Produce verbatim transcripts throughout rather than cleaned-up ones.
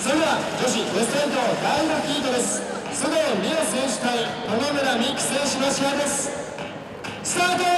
それでは女子ベストはちだいろくヒートです。須藤美代選手対友村美樹選手の試合です。スタート。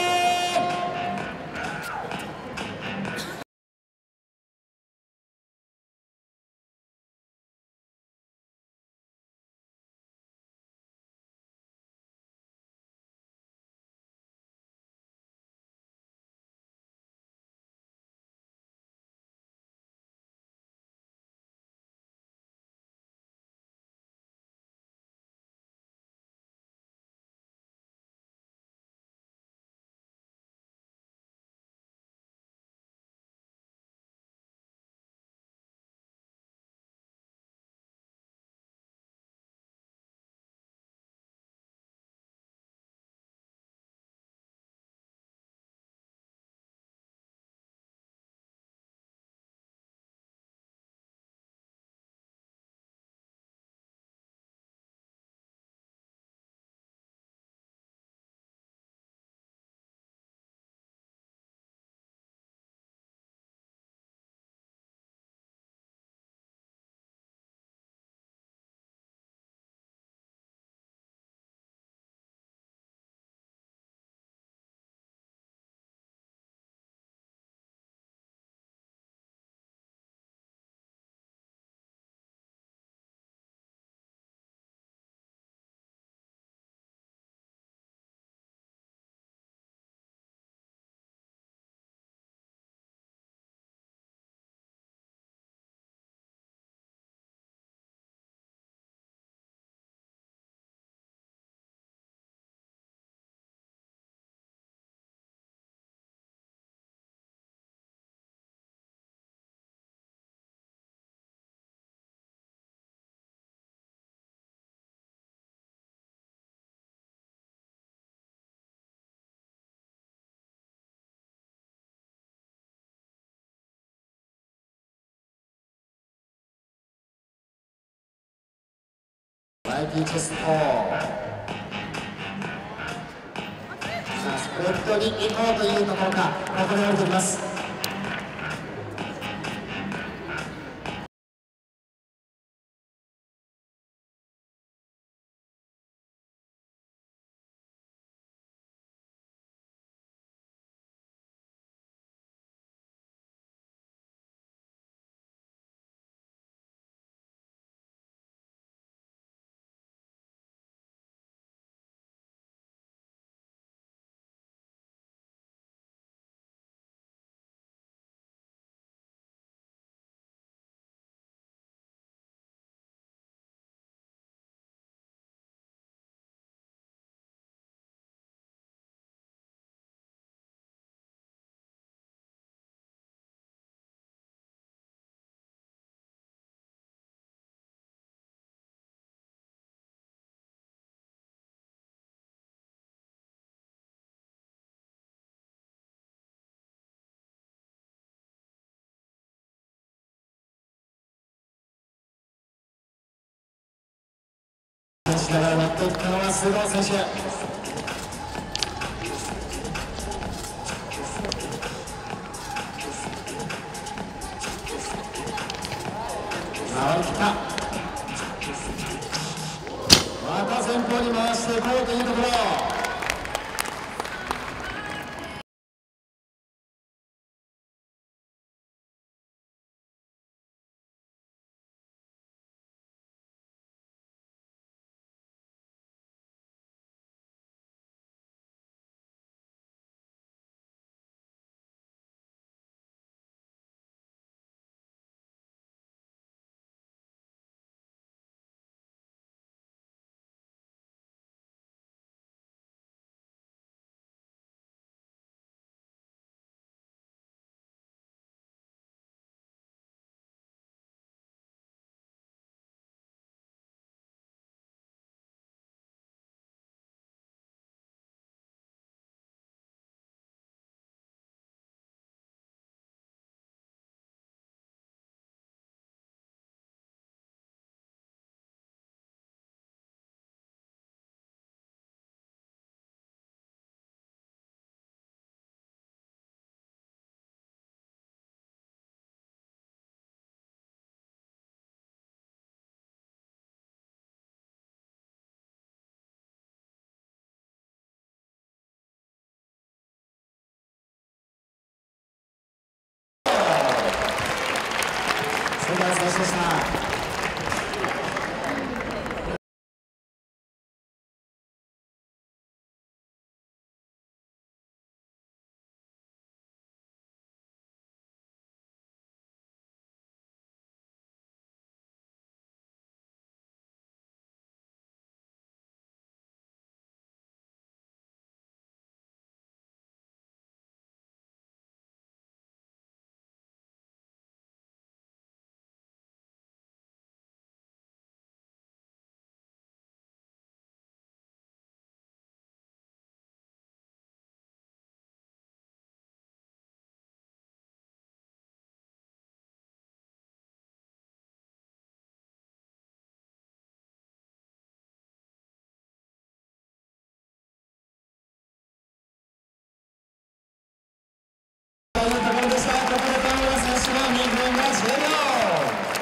マイティチェスト、さあスプレッドに行こうというところか、ここで降りてきます。しながら割っていったのは須藤選手。回りきった。また前方に回していこうというところ。 それではお疲れ様でした。